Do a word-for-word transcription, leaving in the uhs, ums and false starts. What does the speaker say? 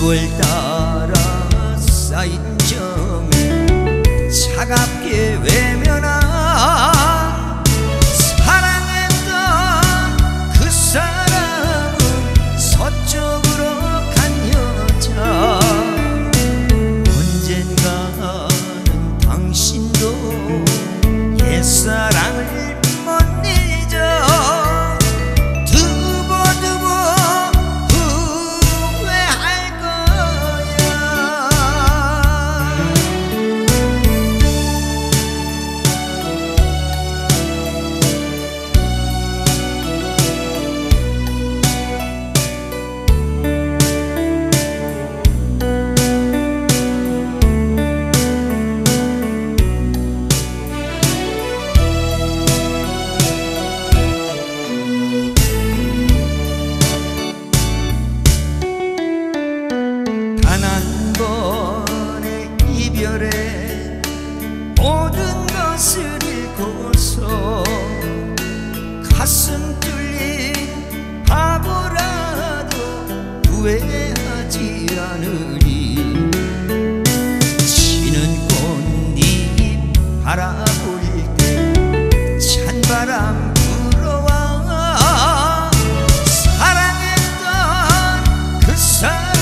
세월 따라 쌓인 정을 차갑게 외면한 사랑했던 그 사람은 서쪽으로 간 여자. 언젠가는 당신도 옛사랑을 못 잊어 두고두고 후회할 거야. 단 한 번의 이별에 모든 것을 잃고서 가슴 뚫린 바보라도 후회하지 않으리. 지는 꽃잎 바라볼 때 찬바람 불어와 사랑했던 그 사람